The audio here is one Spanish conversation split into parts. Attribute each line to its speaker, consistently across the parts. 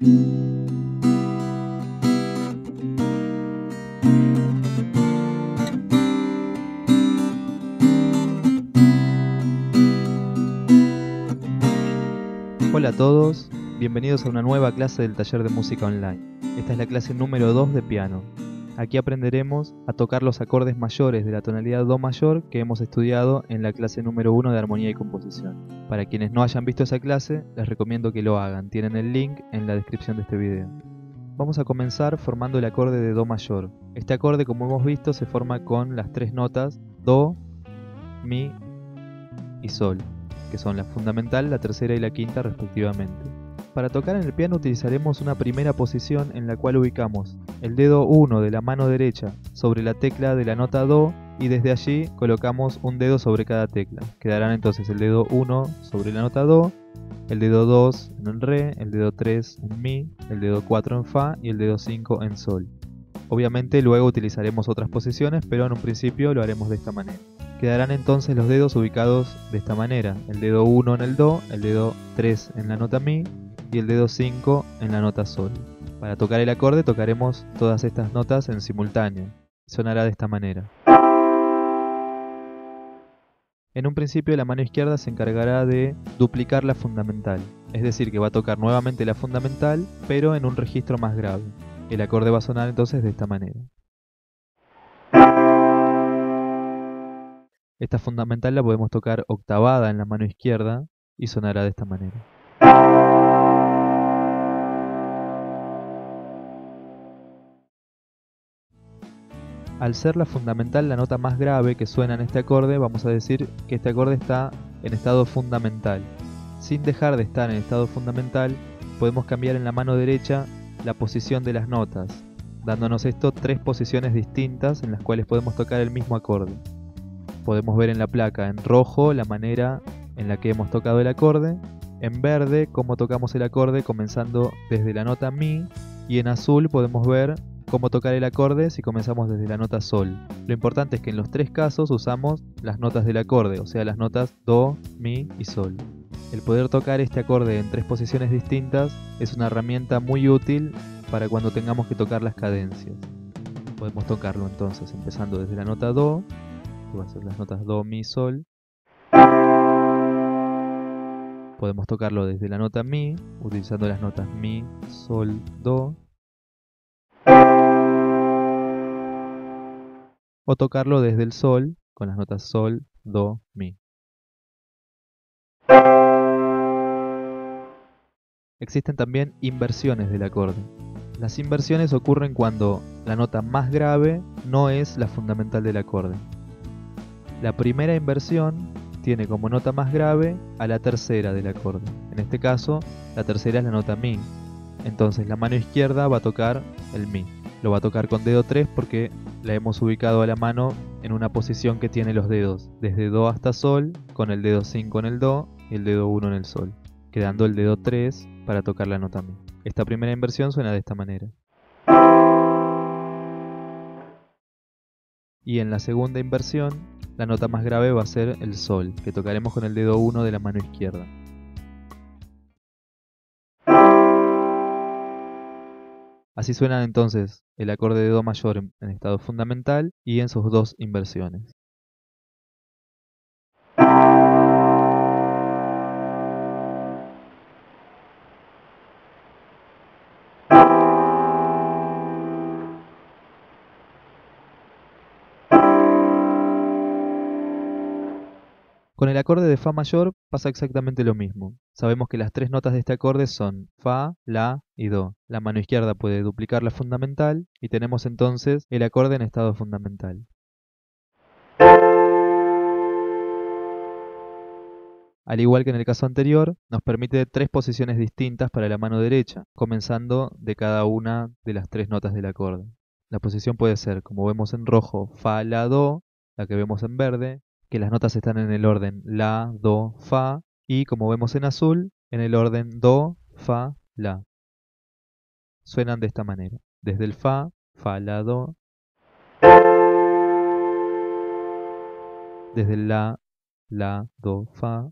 Speaker 1: Hola a todos, bienvenidos a una nueva clase del taller de música online. Esta es la clase número 2 de piano. Aquí aprenderemos a tocar los acordes mayores de la tonalidad Do mayor que hemos estudiado en la clase número 1 de armonía y composición. Para quienes no hayan visto esa clase, les recomiendo que lo hagan, tienen el link en la descripción de este video. Vamos a comenzar formando el acorde de Do mayor. Este acorde, como hemos visto, se forma con las tres notas Do, Mi y Sol, que son la fundamental, la tercera y la quinta respectivamente. Para tocar en el piano utilizaremos una primera posición en la cual ubicamos el dedo 1 de la mano derecha sobre la tecla de la nota Do y desde allí colocamos un dedo sobre cada tecla. Quedarán entonces el dedo 1 sobre la nota Do, el dedo 2 en el Re, el dedo 3 en Mi, el dedo 4 en Fa y el dedo 5 en Sol. Obviamente luego utilizaremos otras posiciones, pero en un principio lo haremos de esta manera. Quedarán entonces los dedos ubicados de esta manera, el dedo 1 en el Do, el dedo 3 en la nota Mi y el dedo 5 en la nota Sol. Para tocar el acorde tocaremos todas estas notas en simultáneo. Sonará de esta manera. En un principio la mano izquierda se encargará de duplicar la fundamental, es decir que va a tocar nuevamente la fundamental, pero en un registro más grave. El acorde va a sonar entonces de esta manera. Esta fundamental la podemos tocar octavada en la mano izquierda y sonará de esta manera. Al ser la fundamental la nota más grave que suena en este acorde, vamos a decir que este acorde está en estado fundamental. Sin dejar de estar en estado fundamental, podemos cambiar en la mano derecha la posición de las notas, dándonos esto tres posiciones distintas en las cuales podemos tocar el mismo acorde. Podemos ver en la placa en rojo la manera en la que hemos tocado el acorde, en verde cómo tocamos el acorde comenzando desde la nota Mi y en azul podemos ver cómo tocar el acorde si comenzamos desde la nota Sol. Lo importante es que en los tres casos usamos las notas del acorde, o sea las notas Do, Mi y Sol. El poder tocar este acorde en tres posiciones distintas es una herramienta muy útil para cuando tengamos que tocar las cadencias. Podemos tocarlo entonces empezando desde la nota Do, que van a ser las notas Do, Mi, Sol. Podemos tocarlo desde la nota Mi, utilizando las notas Mi, Sol, Do. O tocarlo desde el Sol, con las notas Sol, Do, Mi. Existen también inversiones del acorde. Las inversiones ocurren cuando la nota más grave no es la fundamental del acorde. La primera inversión tiene como nota más grave a la tercera del acorde. En este caso, la tercera es la nota Mi. Entonces la mano izquierda va a tocar el Mi. Lo va a tocar con dedo 3 porque la hemos ubicado a la mano en una posición que tiene los dedos desde Do hasta Sol, con el dedo 5 en el Do y el dedo 1 en el Sol, quedando el dedo 3 para tocar la nota Mi. Esta primera inversión suena de esta manera. Y en la segunda inversión, la nota más grave va a ser el Sol, que tocaremos con el dedo 1 de la mano izquierda. Así suena entonces el acorde de Do mayor en estado fundamental y en sus dos inversiones. Con el acorde de Fa mayor pasa exactamente lo mismo. Sabemos que las tres notas de este acorde son Fa, La y Do. La mano izquierda puede duplicar la fundamental y tenemos entonces el acorde en estado fundamental. Al igual que en el caso anterior, nos permite tres posiciones distintas para la mano derecha, comenzando de cada una de las tres notas del acorde. La posición puede ser, como vemos en rojo, Fa, La, Do, la que vemos en verde, que las notas están en el orden La, Do, Fa, y como vemos en azul, en el orden Do, Fa, La. Suenan de esta manera, desde el Fa, Fa, La, Do, desde el La, Do, Fa,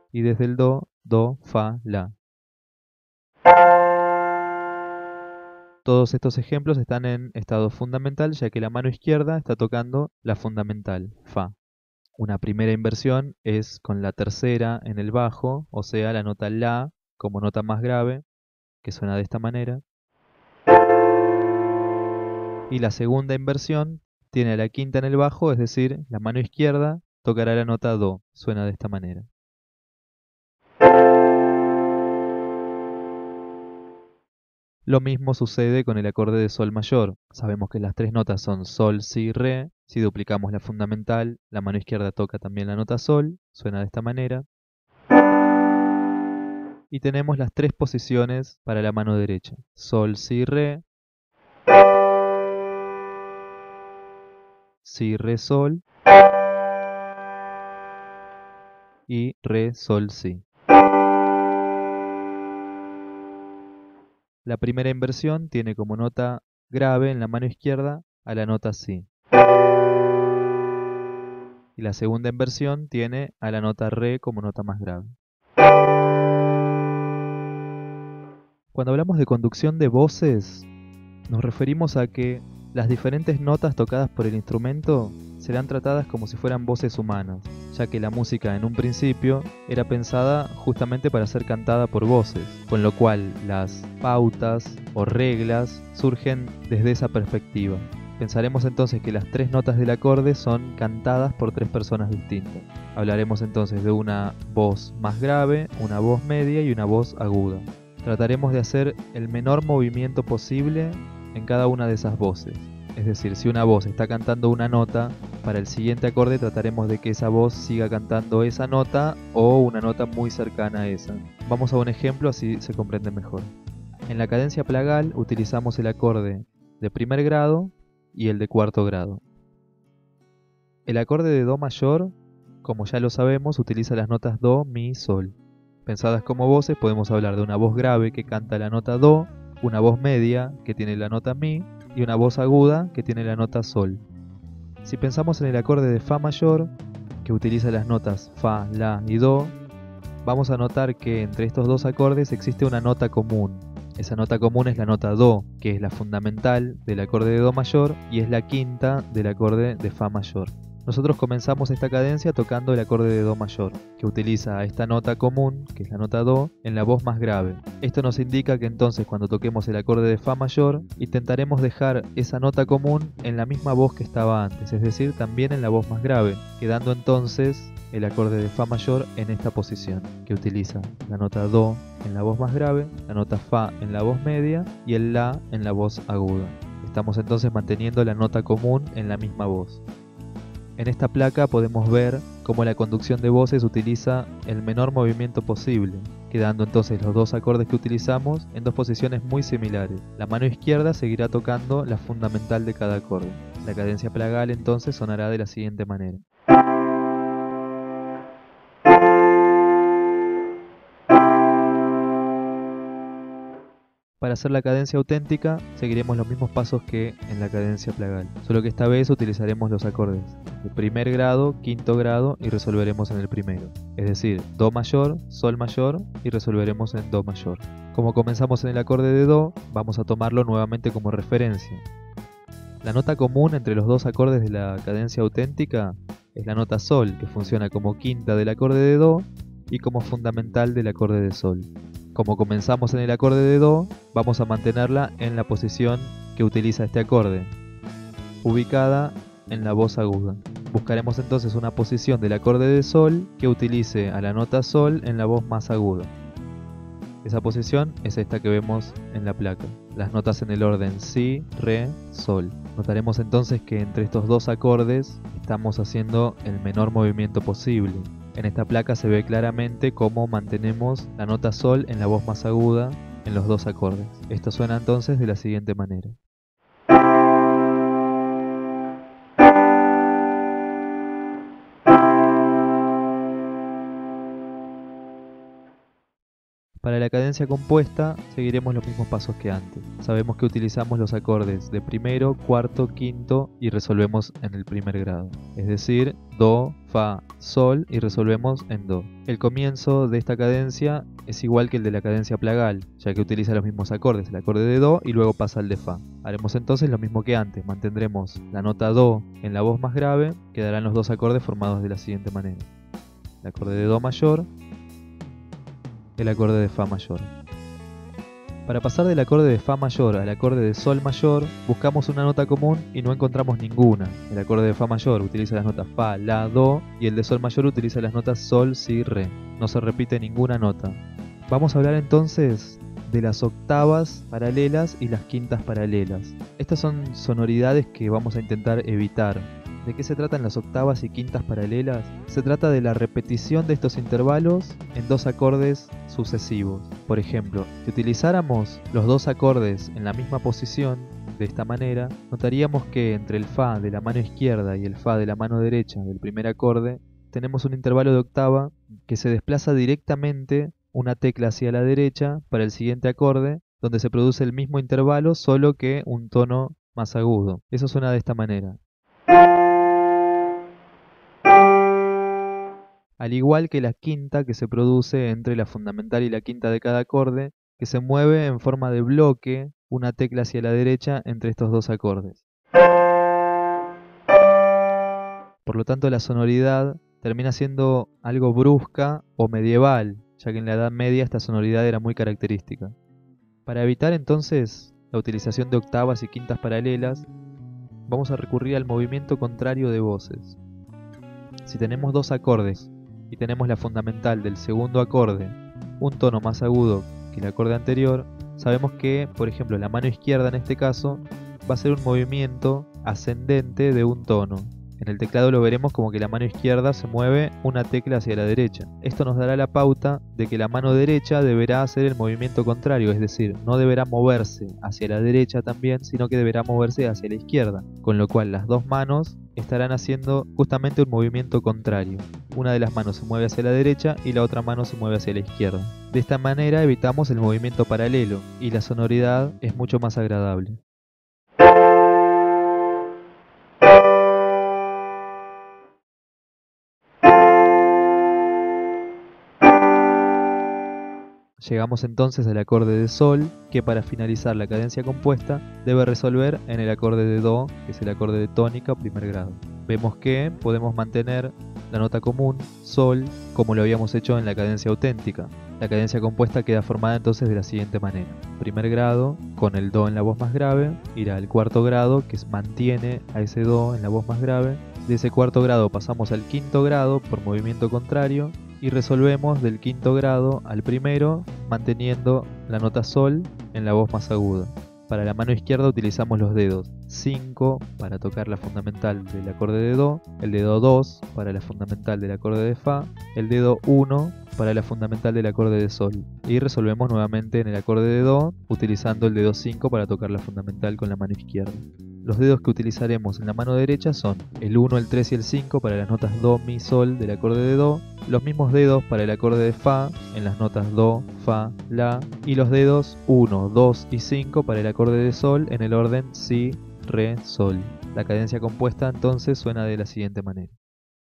Speaker 1: y desde el do, fa, la. Todos estos ejemplos están en estado fundamental, ya que la mano izquierda está tocando la fundamental, fa. Una primera inversión es con la tercera en el bajo, o sea, la nota la como nota más grave, que suena de esta manera. Y la segunda inversión tiene a la quinta en el bajo, es decir, la mano izquierda tocará la nota do, suena de esta manera. Lo mismo sucede con el acorde de sol mayor. Sabemos que las tres notas son sol, si, re. Si duplicamos la fundamental, la mano izquierda toca también la nota sol, suena de esta manera. Y tenemos las tres posiciones para la mano derecha. Sol, si, re, sol y re, sol, si. La primera inversión tiene como nota grave en la mano izquierda a la nota si. Y la segunda inversión tiene a la nota re como nota más grave. Cuando hablamos de conducción de voces, nos referimos a que las diferentes notas tocadas por el instrumento serán tratadas como si fueran voces humanas, ya que la música en un principio era pensada justamente para ser cantada por voces, con lo cual las pautas o reglas surgen desde esa perspectiva. Pensaremos entonces que las tres notas del acorde son cantadas por tres personas distintas. Hablaremos entonces de una voz más grave, una voz media y una voz aguda. Trataremos de hacer el menor movimiento posible en cada una de esas voces. Es decir, si una voz está cantando una nota, para el siguiente acorde trataremos de que esa voz siga cantando esa nota o una nota muy cercana a esa. Vamos a un ejemplo, así se comprende mejor. En la cadencia plagal utilizamos el acorde de primer grado y el de cuarto grado. El acorde de do mayor, como ya lo sabemos, utiliza las notas do, mi, sol. Pensadas como voces, podemos hablar de una voz grave que canta la nota do, una voz media que tiene la nota mi y una voz aguda que tiene la nota sol. Si pensamos en el acorde de fa mayor, que utiliza las notas fa, la y do, vamos a notar que entre estos dos acordes existe una nota común. Esa nota común es la nota do, que es la fundamental del acorde de do mayor y es la quinta del acorde de fa mayor. Nosotros comenzamos esta cadencia tocando el acorde de do mayor, que utiliza esta nota común, que es la nota do, en la voz más grave. Esto nos indica que entonces cuando toquemos el acorde de fa mayor, intentaremos dejar esa nota común en la misma voz que estaba antes, es decir, también en la voz más grave, quedando entonces el acorde de fa mayor en esta posición, que utiliza la nota do en la voz más grave, la nota fa en la voz media y el la en la voz aguda. Estamos entonces manteniendo la nota común en la misma voz. En esta placa podemos ver cómo la conducción de voces utiliza el menor movimiento posible, quedando entonces los dos acordes que utilizamos en dos posiciones muy similares. La mano izquierda seguirá tocando la fundamental de cada acorde. La cadencia plagal entonces sonará de la siguiente manera. Para hacer la cadencia auténtica, seguiremos los mismos pasos que en la cadencia plagal, solo que esta vez utilizaremos los acordes de primer grado, quinto grado y resolveremos en el primero. Es decir, do mayor, sol mayor y resolveremos en do mayor. Como comenzamos en el acorde de do, vamos a tomarlo nuevamente como referencia. La nota común entre los dos acordes de la cadencia auténtica es la nota sol, que funciona como quinta del acorde de do y como fundamental del acorde de sol. Como comenzamos en el acorde de do, vamos a mantenerla en la posición que utiliza este acorde, ubicada en la voz aguda. Buscaremos entonces una posición del acorde de sol que utilice a la nota sol en la voz más aguda. Esa posición es esta que vemos en la placa. Las notas en el orden si, re, sol. Notaremos entonces que entre estos dos acordes estamos haciendo el menor movimiento posible. En esta placa se ve claramente cómo mantenemos la nota sol en la voz más aguda en los dos acordes. Esto suena entonces de la siguiente manera. Para la cadencia compuesta seguiremos los mismos pasos que antes. Sabemos que utilizamos los acordes de primero, cuarto, quinto y resolvemos en el primer grado. Es decir, do, fa, sol y resolvemos en do. El comienzo de esta cadencia es igual que el de la cadencia plagal, ya que utiliza los mismos acordes, el acorde de do y luego pasa al de fa. Haremos entonces lo mismo que antes, mantendremos la nota do en la voz más grave, quedarán los dos acordes formados de la siguiente manera. El acorde de do mayor, el acorde de fa mayor. Para pasar del acorde de fa mayor al acorde de sol mayor, buscamos una nota común y no encontramos ninguna. El acorde de fa mayor utiliza las notas fa, la, do y el de sol mayor utiliza las notas sol, si, re. No se repite ninguna nota. Vamos a hablar entonces de las octavas paralelas y las quintas paralelas. Estas son sonoridades que vamos a intentar evitar. ¿De qué se tratan las octavas y quintas paralelas? Se trata de la repetición de estos intervalos en dos acordes sucesivos. Por ejemplo, si utilizáramos los dos acordes en la misma posición, de esta manera, notaríamos que entre el fa de la mano izquierda y el fa de la mano derecha del primer acorde, tenemos un intervalo de octava que se desplaza directamente una tecla hacia la derecha para el siguiente acorde, donde se produce el mismo intervalo, solo que un tono más agudo. Eso suena de esta manera. Al igual que la quinta que se produce entre la fundamental y la quinta de cada acorde, que se mueve en forma de bloque, una tecla hacia la derecha entre estos dos acordes. Por lo tanto, la sonoridad termina siendo algo brusca o medieval, ya que en la Edad Media esta sonoridad era muy característica. Para evitar entonces la utilización de octavas y quintas paralelas, vamos a recurrir al movimiento contrario de voces. Si tenemos dos acordes y tenemos la fundamental del segundo acorde un tono más agudo que el acorde anterior, sabemos que, por ejemplo, la mano izquierda en este caso va a ser un movimiento ascendente de un tono. En el teclado lo veremos como que la mano izquierda se mueve una tecla hacia la derecha. Esto nos dará la pauta de que la mano derecha deberá hacer el movimiento contrario, es decir, no deberá moverse hacia la derecha también, sino que deberá moverse hacia la izquierda, con lo cual las dos manos estarán haciendo justamente un movimiento contrario. Una de las manos se mueve hacia la derecha y la otra mano se mueve hacia la izquierda. De esta manera evitamos el movimiento paralelo y la sonoridad es mucho más agradable. Llegamos entonces al acorde de sol, que para finalizar la cadencia compuesta debe resolver en el acorde de do, que es el acorde de tónica o primer grado. Vemos que podemos mantener la nota común, sol, como lo habíamos hecho en la cadencia auténtica. La cadencia compuesta queda formada entonces de la siguiente manera. Primer grado, con el do en la voz más grave, irá al cuarto grado, que mantiene a ese do en la voz más grave. De ese cuarto grado pasamos al quinto grado por movimiento contrario, y resolvemos del quinto grado al primero manteniendo la nota sol en la voz más aguda. Para la mano izquierda utilizamos los dedos 5 para tocar la fundamental del acorde de do, el dedo 2 para la fundamental del acorde de fa, el dedo 1 para la fundamental del acorde de sol. Y resolvemos nuevamente en el acorde de do utilizando el dedo 5 para tocar la fundamental con la mano izquierda. Los dedos que utilizaremos en la mano derecha son el 1, el 3 y el 5 para las notas do, mi, sol del acorde de do, los mismos dedos para el acorde de fa en las notas do, fa, la, y los dedos 1, 2 y 5 para el acorde de sol en el orden si, re, sol. La cadencia compuesta entonces suena de la siguiente manera.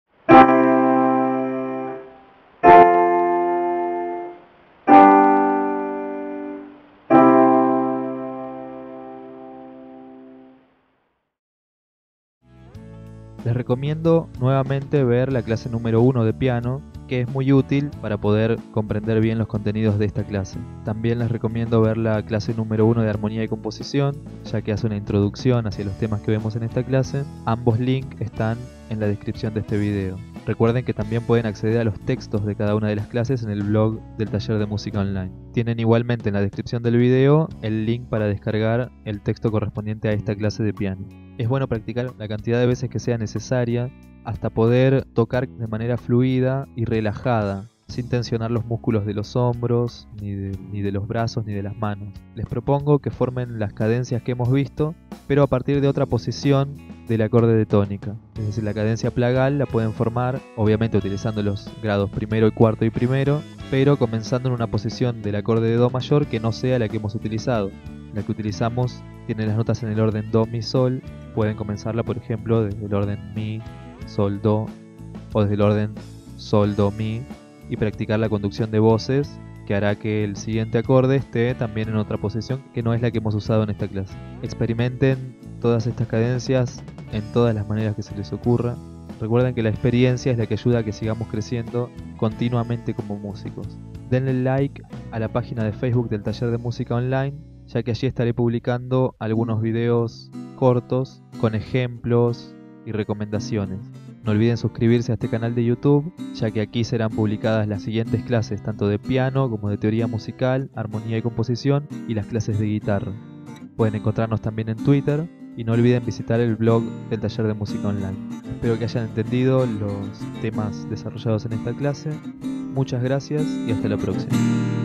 Speaker 1: Les recomiendo nuevamente ver la clase número 1 de piano, que es muy útil para poder comprender bien los contenidos de esta clase. También les recomiendo ver la clase número 1 de armonía y composición, ya que hace una introducción hacia los temas que vemos en esta clase. Ambos links están en la descripción de este video. Recuerden que también pueden acceder a los textos de cada una de las clases en el blog del taller de música online. Tienen igualmente en la descripción del video el link para descargar el texto correspondiente a esta clase de piano. Es bueno practicar la cantidad de veces que sea necesaria hasta poder tocar de manera fluida y relajada, sin tensionar los músculos de los hombros, ni de los brazos, ni de las manos. Les propongo que formen las cadencias que hemos visto, pero a partir de otra posición del acorde de tónica. Es decir, la cadencia plagal la pueden formar, obviamente utilizando los grados primero y cuarto y primero, pero comenzando en una posición del acorde de Do mayor que no sea la que hemos utilizado. La que utilizamos tiene las notas en el orden Do, Mi, Sol. Pueden comenzarla, por ejemplo, desde el orden Mi, Sol, Do, o desde el orden Sol, Do, Mi, y practicar la conducción de voces, que hará que el siguiente acorde esté también en otra posición que no es la que hemos usado en esta clase. Experimenten todas estas cadencias en todas las maneras que se les ocurra. Recuerden que la experiencia es la que ayuda a que sigamos creciendo continuamente como músicos. Denle like a la página de Facebook del Taller de Música Online, ya que allí estaré publicando algunos videos cortos con ejemplos y recomendaciones. No olviden suscribirse a este canal de YouTube, ya que aquí serán publicadas las siguientes clases tanto de piano como de teoría musical, armonía y composición, y las clases de guitarra. Pueden encontrarnos también en Twitter y no olviden visitar el blog del Taller de Música Online. Espero que hayan entendido los temas desarrollados en esta clase. Muchas gracias y hasta la próxima.